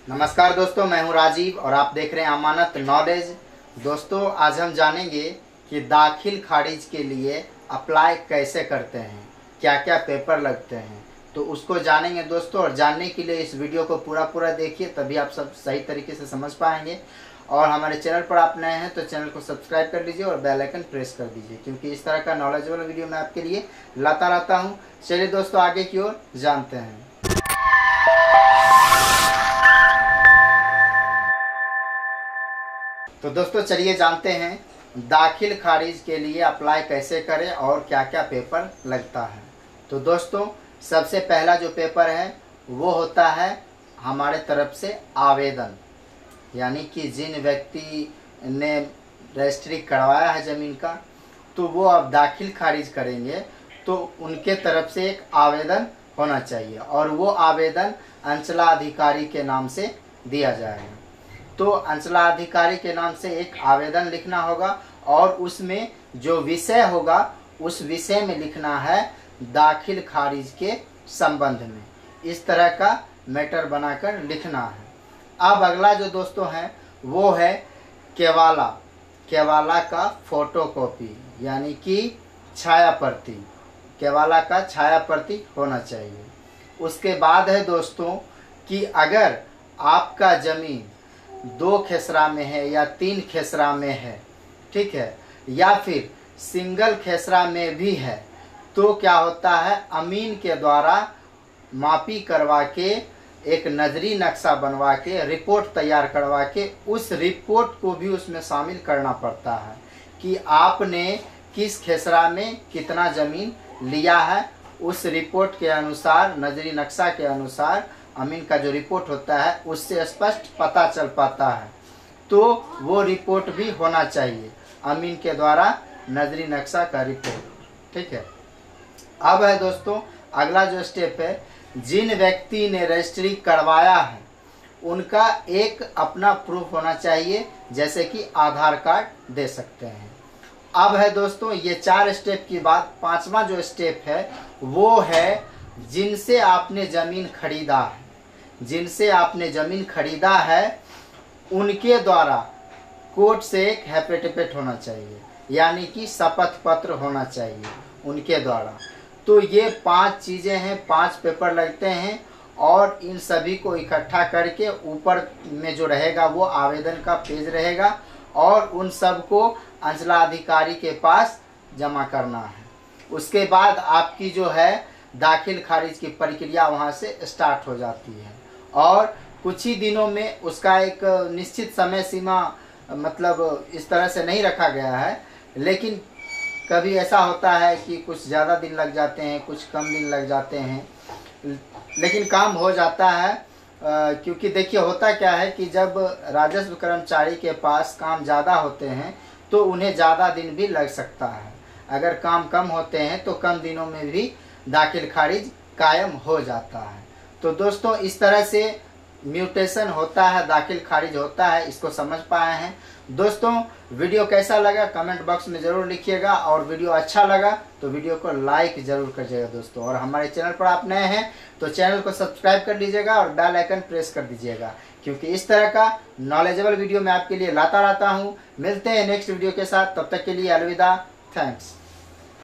नमस्कार दोस्तों, मैं हूं राजीव और आप देख रहे हैं अमानत नॉलेज। दोस्तों, आज हम जानेंगे कि दाखिल खारिज के लिए अप्लाई कैसे करते हैं, क्या क्या पेपर लगते हैं, तो उसको जानेंगे दोस्तों। और जानने के लिए इस वीडियो को पूरा देखिए, तभी आप सब सही तरीके से समझ पाएंगे। और हमारे चैनल पर आप नए हैं तो चैनल को सब्सक्राइब कर लीजिए और बेल आइकन प्रेस कर दीजिए, क्योंकि इस तरह का नॉलेजेबल वीडियो मैं आपके लिए लाता रहता हूँ। चलिए दोस्तों, आगे की ओर जानते हैं। तो दोस्तों चलिए जानते हैं दाखिल खारिज के लिए अप्लाई कैसे करें और क्या क्या पेपर लगता है। तो दोस्तों, सबसे पहला जो पेपर है वो होता है हमारे तरफ से आवेदन, यानी कि जिन व्यक्ति ने रजिस्ट्री करवाया है ज़मीन का, तो वो अब दाखिल खारिज करेंगे तो उनके तरफ से एक आवेदन होना चाहिए, और वो आवेदन अंचलाधिकारी के नाम से दिया जाएगा। तो अंचलाधिकारी के नाम से एक आवेदन लिखना होगा और उसमें जो विषय होगा उस विषय में लिखना है दाखिल खारिज के संबंध में। इस तरह का मैटर बनाकर लिखना है। अब अगला जो दोस्तों है वो है केवाला का फोटोकॉपी, यानी कि छाया प्रति। केवाला का छाया प्रति होना चाहिए। उसके बाद है दोस्तों कि अगर आपका ज़मीन 2 खेसरा में है या 3 खेसरा में है, ठीक है, या फिर सिंगल खेसरा में भी है, तो क्या होता है, अमीन के द्वारा मापी करवा के एक नजरी नक्शा बनवा के रिपोर्ट तैयार करवा के उस रिपोर्ट को भी उसमें शामिल करना पड़ता है कि आपने किस खेसरा में कितना ज़मीन लिया है। उस रिपोर्ट के अनुसार, नजरी नक्शा के अनुसार अमीन का जो रिपोर्ट होता है उससे स्पष्ट पता चल पाता है। तो वो रिपोर्ट भी होना चाहिए, अमीन के द्वारा नजरी नक्शा का रिपोर्ट, ठीक है। अब है दोस्तों अगला जो स्टेप है, जिन व्यक्ति ने रजिस्ट्री करवाया है उनका एक अपना प्रूफ होना चाहिए, जैसे कि आधार कार्ड दे सकते हैं। अब है दोस्तों ये 4 स्टेप की बात, 5वां जो स्टेप है वो है जिनसे आपने ज़मीन खरीदा है। जिनसे आपने ज़मीन खरीदा है उनके द्वारा कोर्ट से एक एफिडेविट होना चाहिए, यानी कि शपथ पत्र होना चाहिए उनके द्वारा। तो ये 5 चीज़ें हैं, 5 पेपर लगते हैं, और इन सभी को इकट्ठा करके ऊपर में जो रहेगा वो आवेदन का पेज रहेगा, और उन सब को अंचलाधिकारी के पास जमा करना है। उसके बाद आपकी जो है दाखिल खारिज की प्रक्रिया वहाँ से स्टार्ट हो जाती है, और कुछ ही दिनों में उसका एक निश्चित समय सीमा, मतलब इस तरह से नहीं रखा गया है, लेकिन कभी ऐसा होता है कि कुछ ज़्यादा दिन लग जाते हैं, कुछ कम दिन लग जाते हैं, लेकिन काम हो जाता है। क्योंकि देखिए होता क्या है कि जब राजस्व कर्मचारी के पास काम ज़्यादा होते हैं तो उन्हें ज़्यादा दिन भी लग सकता है। अगर काम कम होते हैं तो कम दिनों में भी दाखिल खारिज कायम हो जाता है। तो दोस्तों इस तरह से म्यूटेशन होता है, दाखिल खारिज होता है, इसको समझ पाए हैं। दोस्तों वीडियो कैसा लगा कमेंट बॉक्स में ज़रूर लिखिएगा, और वीडियो अच्छा लगा तो वीडियो को लाइक ज़रूर करिएगा दोस्तों। और हमारे चैनल पर आप नए हैं तो चैनल को सब्सक्राइब कर लीजिएगा और बेल आइकन प्रेस कर दीजिएगा, क्योंकि इस तरह का नॉलेजेबल वीडियो मैं आपके लिए लाता रहता हूँ। मिलते हैं नेक्स्ट वीडियो के साथ, तब तक के लिए अलविदा, थैंक्स।